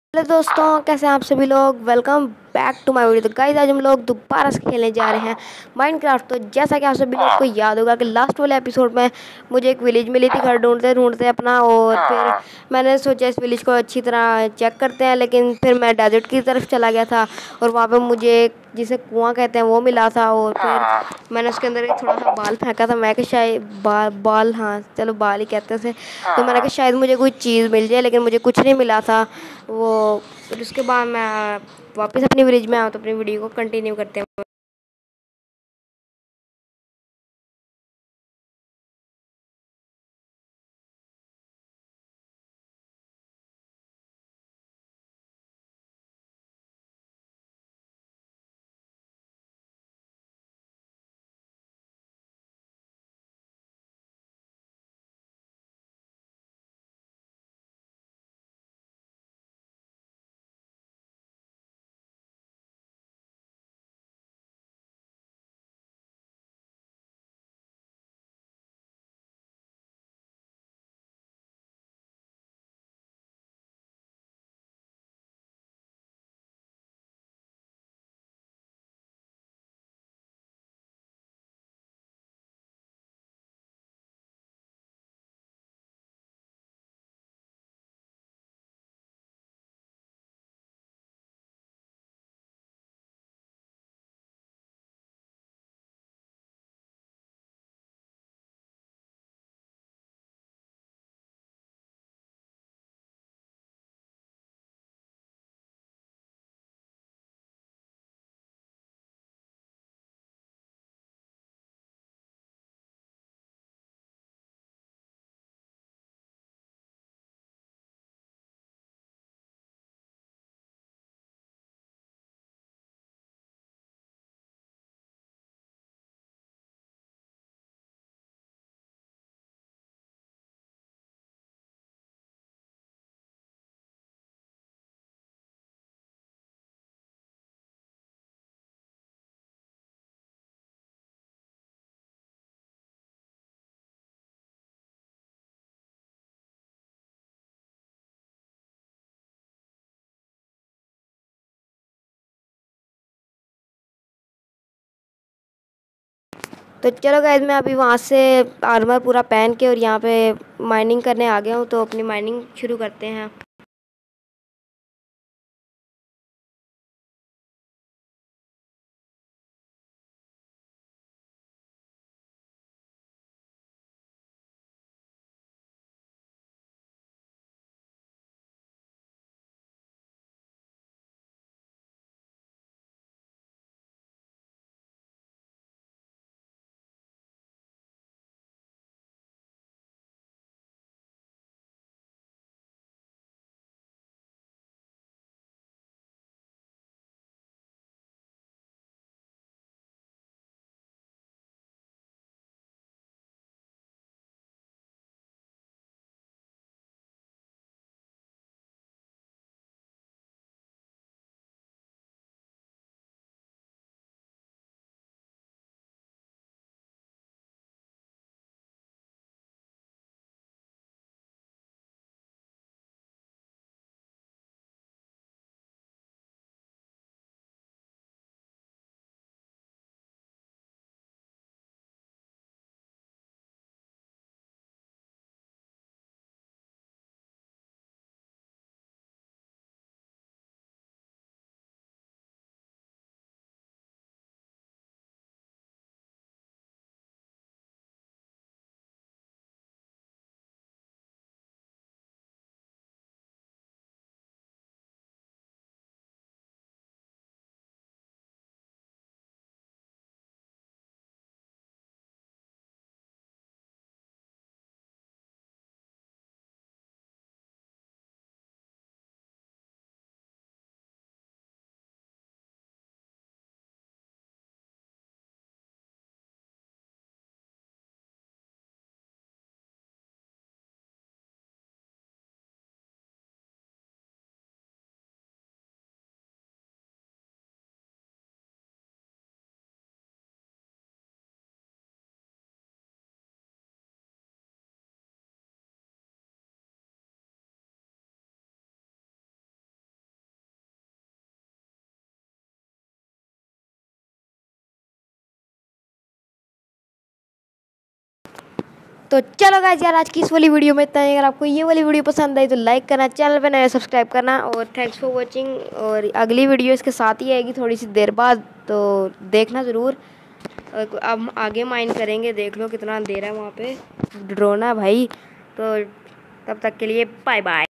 Hello दोस्तों, कैसे हैं आप सभी लोग। Welcome back to my video. तो गाइस, आज हम लोग दोबारा से खेलने जा रहे हैं माइनक्राफ्ट। तो जैसा कि आप सभी लोग को याद होगा कि लास्ट वाले एपिसोड में मुझे एक विलेज मिली थी घर ढूंढते ढूंढते अपना, और फिर मैंने सोचा इस विलेज को अच्छी तरह चेक करते हैं। लेकिन फिर मैं डेजर्ट की तरफ चला गया था और वहाँ पे मुझे जिसे कुआं कहते हैं वो मिला था, और फिर मैंने उसके अंदर एक थोड़ा सा बाल फेंका था। मैं कि शायद बाल, हाँ चलो बाल ही कहते थे। तो मैंने कहा शायद मुझे कोई चीज़ मिल जाए, लेकिन मुझे कुछ नहीं मिला था वो। फिर उसके बाद मैं वापस अपनी विलेज में आया, तो अपनी वीडियो को कंटिन्यू करते हैं। तो चलो गाइस, मैं अभी वहाँ से आर्मर पूरा पहन के और यहाँ पे माइनिंग करने आ गया हूँ। तो अपनी माइनिंग शुरू करते हैं। तो चलो गाइस यार, आज की इस वाली वीडियो में इतना ही। अगर आपको ये वाली वीडियो पसंद आई तो लाइक करना, चैनल पे नया सब्सक्राइब करना, और थैंक्स फॉर वॉचिंग। और अगली वीडियो इसके साथ ही आएगी थोड़ी सी देर बाद, तो देखना ज़रूर। अब आगे माइन करेंगे, देख लो कितना अंधेरा है वहाँ पे, ड्रोन है भाई। तो तब तक के लिए बाय बाय।